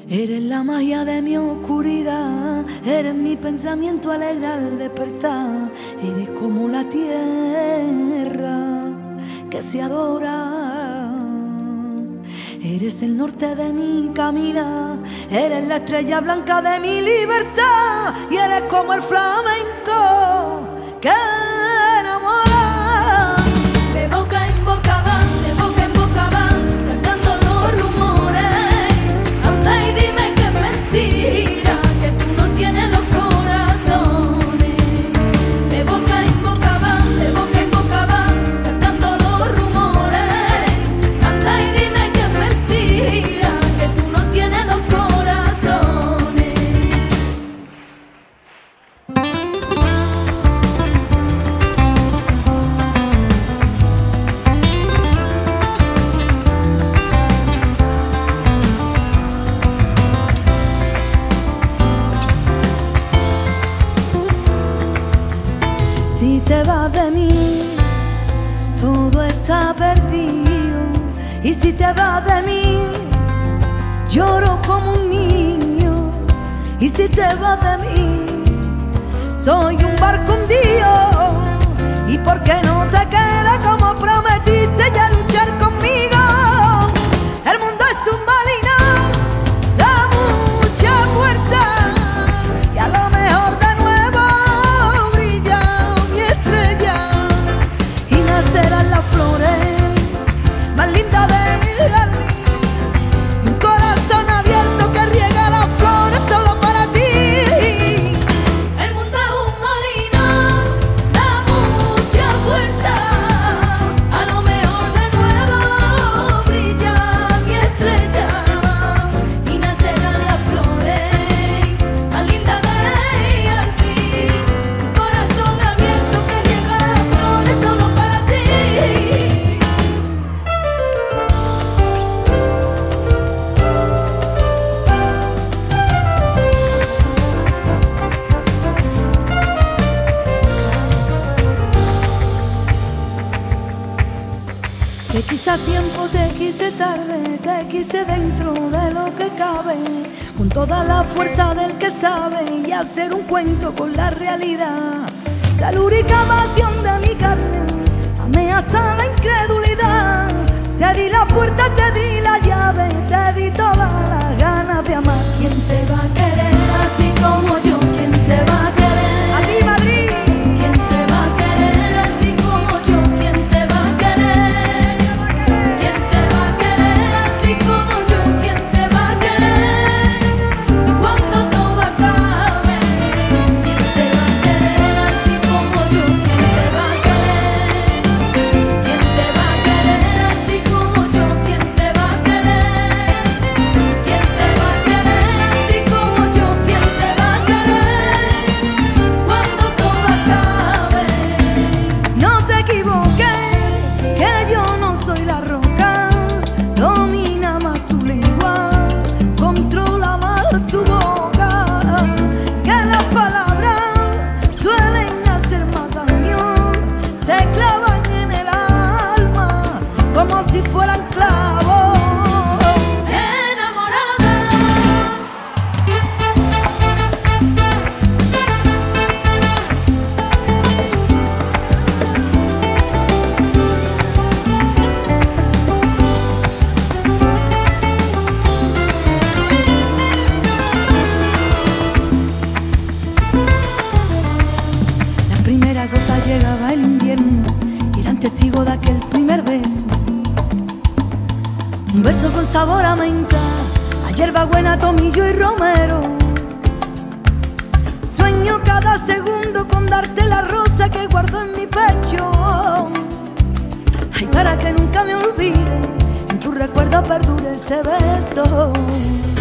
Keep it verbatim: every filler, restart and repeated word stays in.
Eres la magia de mi oscuridad, eres mi pensamiento alegre al despertar. Eres como la tierra que se adora. Eres el norte de mi caminar, eres la estrella blanca de mi libertad. Y eres como el flamenco que enamora. De boca en boca van, de boca en boca van, saltando los rumores. Anda y dime que es mentira, que tú no tienes dos corazones. De boca en boca van, de boca en boca van, saltando los rumores. Anda y dime que es mentira, que tú no tienes dos corazones. Si te vas de mí, todo está perdido. Y si te vas de mí, lloro como un niño. Y si te vas de mí, soy un barco hundido. ¿Y por qué no te quedas como prometiste ya luchar conmigo? El mundo es un marinal, da mucha puerta, y a lo mejor de nuevo brilla mi estrella y nacerán las flores más lindas del jardín, y un corazón abierto que riega las flores solo para ti. El mundo es un molino, da mucha vuelta, a lo mejor de nuevo brilla mi estrella y nacerán las flores más lindas del jardín, un corazón abierto que riega las flores solo para ti. Te quise a tiempo, te quise tarde, te quise dentro de lo que cabe, con toda la fuerza del que sabe y hacer un cuento con la realidad. Telúrica pasión de mi carne, amé hasta la incredulidad. Te di la puerta, te di la llave, te di todas las ganas de amar. ¿Quién te va a querer así como yo? ¿Quién te va a querer? A ti, Madrid. ¿Quién te va a querer así como yo? ¿Quién te va a querer? ¿Quién te va a querer así como yo? ¿Quién te va a querer cuando todo acabe? ¿Quién te va a querer así como yo? ¿Quién te va a querer? ¿Quién te va a querer así como yo? ¿Quién te va a querer? ¿Quién te va a querer así como yo? ¿Quién te va a querer cuando todo acabe? No te equivoques, que yo no soy la roca. Domina más tu lengua, controla más tu boca, que las palabras suelen hacer más daño, se clavan en el alma como si fueran clavos. Enamorada. La primera gota llegaba el invierno y eran testigos de aquel primer beso. Un beso con sabor a menta, a hierbabuena, tomillo y romero. Sueño cada segundo con darte la rosa que guardo en mi pecho. Ay, para que nunca me olvide, en tu recuerdo perdure ese beso.